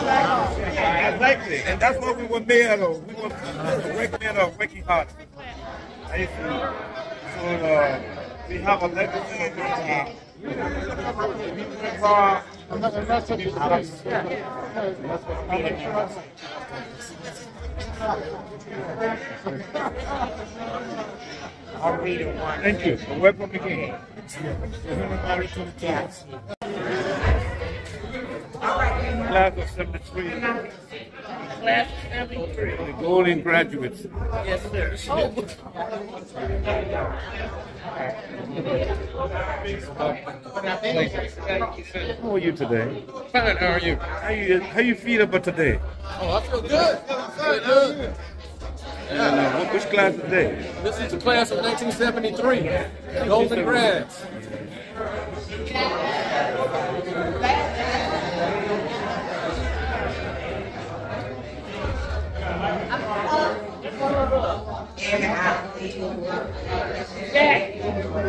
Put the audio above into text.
Exactly, and that's what we were made of. We were made of working hard. I see. So we have a legacy. I'll read it one. Thank you. Welcome again. Class of 73. Class of 73. The golden graduates. Yes, sir. How are you today? Fine, how are you? How you feel about today? Oh, I feel good. Feel good. And, which class today? This is the class of 1973, Golden Grads. And out.